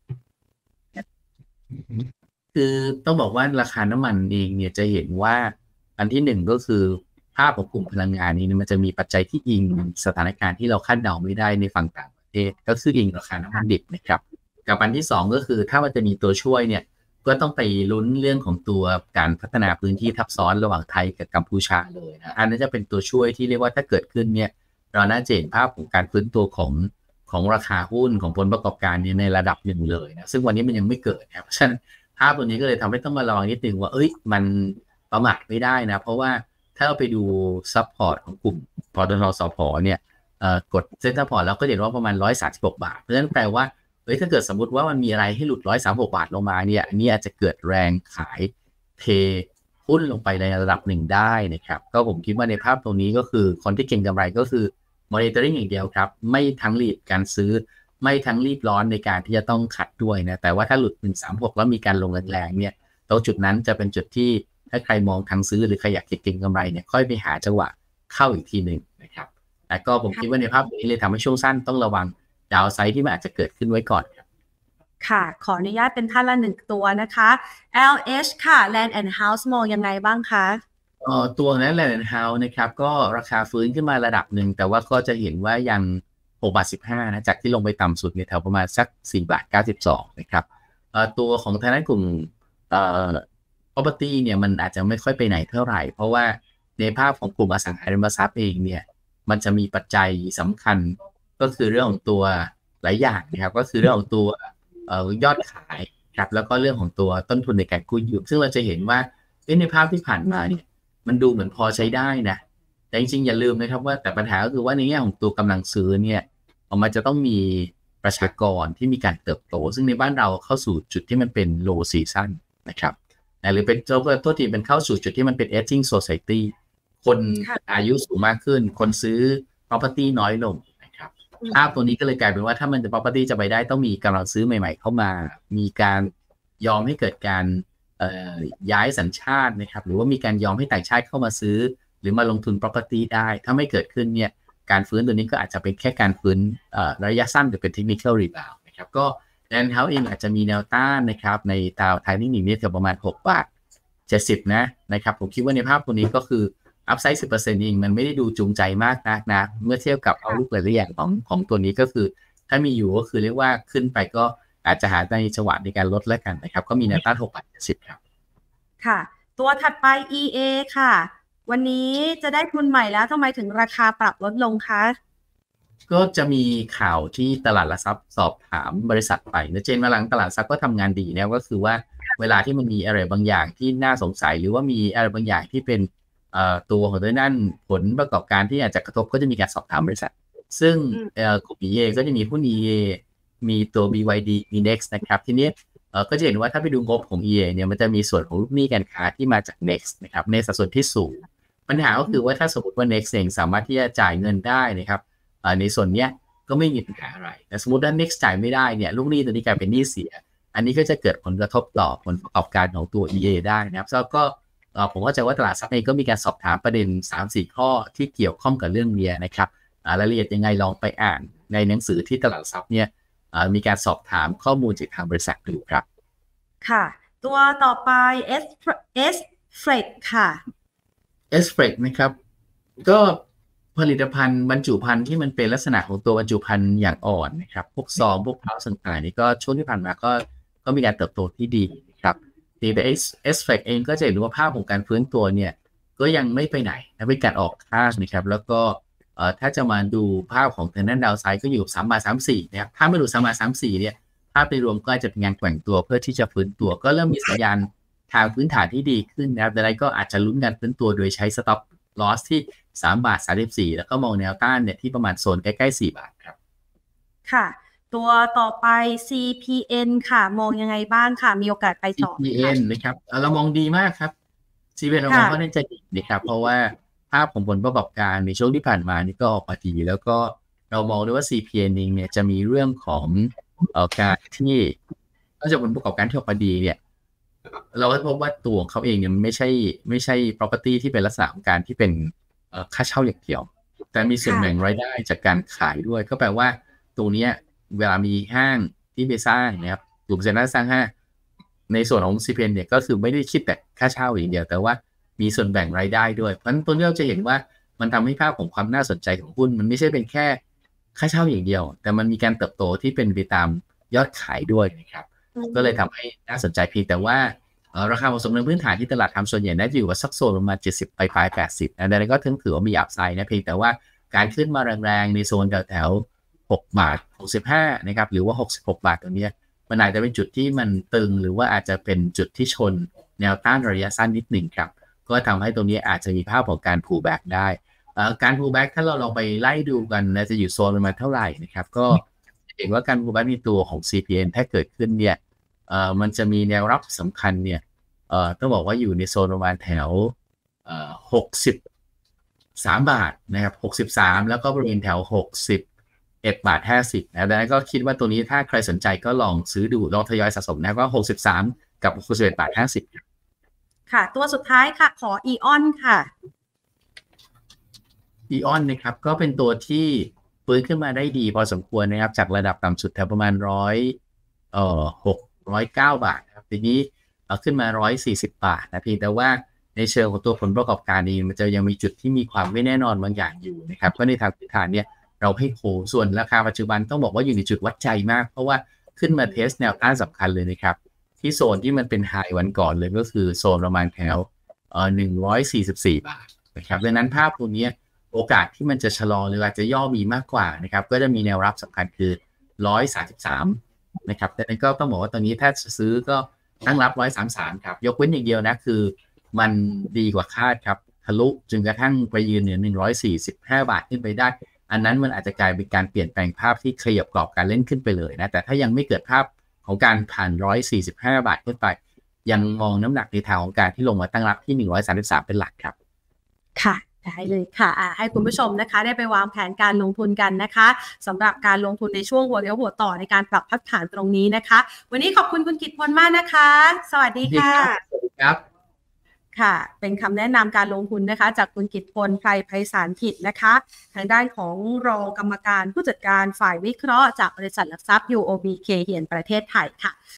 Speaker 2: คือต้องบอกว่าราคาน้ำมันเองเนี่ยจะเห็นว่าอันที่หนึ่งก็คือภาพของกลุ่มพลังงานนี้มันจะมีปัจจัยที่อิงสถานการณ์ที่เราคาดเดาไม่ได้ในฝั่งต่างประเทศก็คืออิงราคาน้ำมันดิบนะครับกับอันที่สองก็คือถ้ามันจะมีตัวช่วยเนี่ยก็ต้องไปลุ้นเรื่องของตัวการพัฒนาพื้นที่ทับซ้อนระหว่างไทยกับกัมพูชาเลยนะอันนั้นจะเป็นตัวช่วยที่เรียกว่าถ้าเกิดขึ้นเนี่ยเราน่าจะเห็นภาพของการฟื้นตัวของของราคาหุ้นของผลประกอบการเนี่ยในระดับหนึ่งเลยนะซึ่งวันนี้มันยังไม่เกิดนะเพราะฉะนั้นภาพตัวนี้ก็เลยทำให้ต้องมาระวังนิดนึงว่าเอ้ยมันประมาทไม่ได้นะเพราะว่าถ้าเราไปดูซัพพอร์ตของกลุ่มปตท.สผ.เนี่ยเอ่อกดเซ็นซัพพอร์ตแล้วก็เห็นว่าประมาณหนึ่งร้อยสามสิบหกบาทเพราะฉะนั้นแปลว่าเฮ้ยถ้าเกิดสมมติว่ามันมีอะไรให้หลุดหนึ่งร้อยสามสิบหกบาทลงมาเนี่ยอันนี้อาจจะเกิดแรงขายเทหุ้นลงไปในระดับหนึ่งได้นะครับก็ผมคิดว่าในภาพตรงนี้ก็คือคนที่เก็งกำไรก็คือ monitoring อย่างเดียวครับไม่ทั้งรีบการซื้อไม่ทั้งรีบร้อนในการที่จะต้องขัดด้วยนะแต่ว่าถ้าหลุดหนึ่งร้อยสามสิบหกแล้วมีการลงแรงๆเนี่ยตรงจุดนั้นจะเป็นจุดที่ถ้าใครมองทางซื้อหรือใครอยากเก็งกำไรเนี่ยค่อยไปหาจังหวะเข้าอีกทีหนึ่งนะครับแต่ก็ผมคิดว่าในภาพนี้เลยทำให้ช่วงสั้นต้องระวังดาวไซด์ที่มันอาจจะเกิดขึ้นไว้ก่อนครับ
Speaker 1: ค่ะขออนุญาตเป็นท่านละหนึ่งตัวนะคะ แอล เอช ค่ะ Land and House มองยังไงบ้างคะ
Speaker 2: เอ่อตัวนั้น Land and House นะครับก็ราคาฟื้นขึ้นมาระดับหนึ่งแต่ว่าก็จะเห็นว่ายังหกบาทสิบห้านะจากที่ลงไปต่ำสุดในแถวประมาณสักสี่บาทเก้าสิบสองนะครับอ่อตัวของทางด้านกลุ่มเอ่อ property เนี่ยมันอาจจะไม่ค่อยไปไหนเท่าไหร่เพราะว่าในภาพของกลุ่มอสังหาริมทรัพย์เองเนี่ยมันจะมีปัจจัยสำคัญก็คือเรื่องของตัวหลายอย่างนะครับก็คือเรื่องของตัวเอ่อยอดขายครับแล้วก็เรื่องของตัวต้นทุนในการกู้ยืมซึ่งเราจะเห็นว่าในภาพที่ผ่านมาเนี่ยมันดูเหมือนพอใช้ได้นะแต่จริงๆอย่าลืมนะครับว่าแต่ปัญหาก็คือว่าในแง่ของตัวกำลังซื้อเนี่ยมันจะต้องมีประชากรที่มีการเติบโตซึ่งในบ้านเราเข้าสู่จุดที่มันเป็น low season นะครับหรือเป็นโทษทีเป็นเข้าสู่จุดที่มันเป็น aging society คนอายุสูงมากขึ้นคนซื้อ property น้อยลงนะครับภาพตัวนี้ก็เลยกลายเป็นว่าถ้ามันจะ property จะไปได้ต้องมีกำลังซื้อใหม่ๆเข้ามามีการยอมให้เกิดการย้ายสัญชาตินะครับหรือว่ามีการยอมให้ต่างชาติเข้ามาซื้อหรือมาลงทุน property ได้ถ้าไม่เกิดขึ้นเนี่ยการฟื้นตัวนี้ก็อาจจะเป็นแค่การฟื้นระยะสั้นหรือเป็น technical rebound นะครับก็แลนด์เฮาส์เองอาจจะมีแนวต้านนะครับในดาวไทยนิ่งๆนี่จะประมาณหกบาทเจ็ดสิบนะนะครับผมคิดว่าในภาพตัวนี้ก็คือ upside สิบเปอร์เซ็นต์ เองมันไม่ได้ดูจูงใจมากนักนะเมื่อเทียบกับเอาลูกหลายๆอย่างของของตัวนี้ก็คือถ้ามีอยู่ก็คือเรียกว่าขึ้นไปก็อาจจะหาในจังหวะในการลดแล้วกันนะครับก็มีแนวต้านหกบาทเจ็ดสิบครับ
Speaker 1: ค่ะตัวถัดไป อี เอ ค่ะวันนี้จะได้ทุนใหม่แล้วทำไมถึงราคาปรับลดลงคะ
Speaker 2: ก็จะมีข่าวที่ตลาดหลักทรัพย์สอบถามบริษัทไปนะเจนมาหลังตลาดทรัพย์ก็ทำงานดีนะก็คือว่าเวลาที่มันมีอะไรบางอย่างที่น่าสงสัยหรือว่ามีอะไรบางอย่างที่เป็นตัวของตัวนั่นผลประกอบการที่อาจจะกระทบก็จะมีการสอบถามบริษัทซึ่งกลุ่ม อี เอ ก็จะมีหุ้น อี เอ มีตัว บี วาย ดี มี Next นะครับทีนี้ก็จะเห็นว่าถ้าไปดูงบของ อี เอ เนี่ยมันจะมีส่วนของลูกหนี้การค้าที่มาจาก Next นะครับในสัดส่วนที่สูงปัญหาก็คือว่าถ้าสมมติว่า Next เองสามารถที่จะจ่ายเงินได้นะครับในส่วนนี้ก็ไม่มีปัญหาอะไรแต่สมมติว่า Next จ่ายไม่ได้เนี่ยลูกหนี้ตัวนี้กลายเป็นหนี้เสียอันนี้ก็จะเกิดผลกระทบต่อผลประกอบการของตัว อี เอ ได้นะครับแล้วก็ผมเข้าใจว่าตลาดทรัพย์เองก็มีการสอบถามประเด็น สามสี่ ข้อที่เกี่ยวข้องกับเรื่องนี้นะครับรายละเอียดยังไงลองไปอ่านในหนังสือที่ตลาดทรัพย์เนี่ยมีการสอบถามข้อมูลจากทางบริษัทดูครับ
Speaker 1: ค่ะตัวต่อไป S S Freight ค่ะ
Speaker 2: S Freight นะครับก็ผลิตภัณฑ์บรรจุภัณฑ์ที่มันเป็นลักษณะของตัวบรรจุภัณฑ์อย่างอ่อนนะครับพวกซองพวกเพาต่างๆนี่ก็ช่วงที่ผ่านมาก็ก็มีการเติบโตที่ดีครับแต่ S Freight เองก็จะเห็นว่าภาพของการฟื้นตัวเนี่ยก็ยังไม่ไปไหนนะเป็นการออกค่านะครับแล้วก็เอ่อถ้าจะมาดูภาพของทางด้านดาวไซด์ก็อยู่สามบาทสามสิบสี่นะครับถ้าไม่ดูสามบาทสามสิบสี่เนี่ยภาพในรวมก็อาจจะเป็นงานแกว่งตัวเพื่อที่จะฟื้นตัวก็เริ่มมีสัญญาณทางพื้นฐานที่ดีขึ้นนะครับแต่ใดก็อาจจะลุ้นการฟื้นตัวโดยใช้ stop loss ที่สามบาทสามสิบสี่แล้วก็มองแนวต้านเนี่ยที่ประมาณโซนใกล้ๆสี่บาทครับ
Speaker 1: ค่ะตัวต่อไป ซี พี เอ็น ค่ะมองยังไงบ้างค่ะมีโอกาสไปต่อ
Speaker 2: ซี พี เอ็น นะครับเรามองดีมากครับ ซี พี เอ็น เรามองก็น่าจะดีนะครับเพราะว่าภาพของผลประกอบการในช่วงที่ผ่านมานี่ก็ออกมาดีแล้วก็เรามองด้วยว่า ซี พี เอ็น เองเนี่ยจะมีเรื่องของเอ่อการที่นอกจากผลประกอบการที่ออกมาดีเนี่ยเราก็พบว่าตัวของเขาเองเนี่ยไม่ใช่ไม่ใช่ property ที่เป็นลักษณะของการที่เป็นค่าเช่าอย่างเดียวแต่มีส่วนแบ่งรายได้จากการขายด้วยก็แปลว่าตัวนี้เวลามีห้างที่ไปสร้างนะครับกลุ่มเซ็นทรัลสร้างห้างในส่วนของ ซี พี เอ็น เนี่ยก็คือไม่ได้คิดแต่ค่าเช่าอย่างเดียวแต่ว่ามีส่วนแบ่งรายได้ด้วยเพราะฉะนั้นตัวนี้เราจะเห็นว่ามันทำให้ภาพของความน่าสนใจของหุ้นมันไม่ใช่เป็นแค่ค่าเช่าอย่างเดียวแต่มันมีการเติบโตที่เป็นไปตามยอดขายด้วยนะครับก็เลยทำให้น่าสนใจเพียงแต่ว่าราคาผสมในพื้นฐานที่ตลาดทำส่วนใหญ่น่าจะอยู่ว่าสักโซนประมาณเจ็ดสิบไปปลายแปดสิบนะดังนั้นก็ถือว่ามีอัพไซด์นะเพียงแต่ว่าการขึ้นมาแรงๆในโซนแถวๆหกบาทหกสิบห้านะครับหรือว่าหกสิบหกบาทตรงนี้มันอาจจะเป็นจุดที่มันตึงหรือว่าอาจจะเป็นจุดที่ชนแนวต้านระยะสั้นนิดหนึ่งครับก็ทำให้ตรงนี้อาจจะมีภาพของการ pull back ได้การ pull back ถ้าเราลองไปไล่ดูกันนะจะอยู่โซนประมาณเท่าไหร่นะครับก็เห็นว่าการ pull back ในตัวของ ซี พี เอ็น ถ้าเกิดขึ้นเนี่ยมันจะมีแนวรับสำคัญเนี่ยต้องบอกว่าอยู่ในโซนประมาณแถวหกสิบสามบาทนะครับหกสิบสามแล้วก็บริเวณแถวหกสิบเอ็ดบาทห้าสิบนะดังนั้นก็คิดว่าตัวนี้ถ้าใครสนใจก็ลองซื้อดูลองทยอยสะสมนะก็หกสิบสามกับหกสิบเอ็ดบาทห้าสิบ
Speaker 1: ค่ะตัวสุดท้ายค่ะขอ อี ออน ค่ะ
Speaker 2: อี ออน นะครับก็เป็นตัวที่ฟื้นขึ้นมาได้ดีพอสมควรนะครับจากระดับต่ำสุดแถวประมาณร้อยเอ่อหกร้อยเก้าบาทครับทีนี้ขึ้นมาหนึ่งร้อยสี่สิบบาทนะเพียงแต่ว่าในเชิงของตัวผลประกอบการนี้มันจะยังมีจุดที่มีความไม่แน่นอนบางอย่างอยู่นะครับก็ในทางพื้นฐานเนี่ยเราให้โคส่วนราคาปัจจุบันต้องบอกว่าอยู่ในจุดวัดใจมากเพราะว่าขึ้นมาเทสแนวต้านสำคัญเลยนะครับที่โซนที่มันเป็นไฮวันก่อนเลยก็คือโซนประมาณแถวเอ่อหนึ่งร้อยสี่สิบสี่บาทนะครับดังนั้นภาพตัวนี้โอกาสที่มันจะชะลอหรืออาจจะย่อมีมากกว่านะครับก็จะมีแนวรับสำคัญคือหนึ่งร้อยสามสิบสามนะครับแต่นั้นก็ต้องบอกว่าตอนนี้ถ้าจะซื้อก็ตั้งรับหนึ่งร้อยสามสิบสามครับยกเว้นอย่างเดียวนะคือมันดีกว่าคาดครับทะลุจนกระทั่งไปยืนเหนือหนึ่งร้อยสี่สิบห้าบาทขึ้นไปได้อันนั้นมันอาจจะกลายเป็นการเปลี่ยนแปลงภาพที่ขยับกรอบการเล่นขึ้นไปเลยนะแต่ถ้ายังไม่เกิดภาพของการผ่านหนึ่งร้อยสี่สิบห้าบาทขึ้นไปยังมองน้ำหนักในทางของการที่ลงมาตั้งรับที่หนึ่งร้อยสามสิบสามเป็นหลักครับ
Speaker 1: ค่ะได้เลยค่ะอ่าให้คุณผู้ชมนะคะได้ไปวางแผนการลงทุนกันนะคะสำหรับการลงทุนในช่วงหัวเลี้ยวหัวต่อในการปรับพักฐานตรงนี้นะคะวันนี้ขอบคุณคุณกิตพลมากนะคะสวัสดีค่ะ
Speaker 2: สวัสดีครับ
Speaker 1: ค่ะเป็นคำแนะนำการลงทุนนะคะจากคุณกิตพลไพรไพศาลกิจนะคะทางด้านของรองกรรมการผู้จัดการฝ่ายวิเคราะห์จากบริษัทหลักทรัพย์ ยู โอ บี เค เฮียนประเทศไทยค่ะ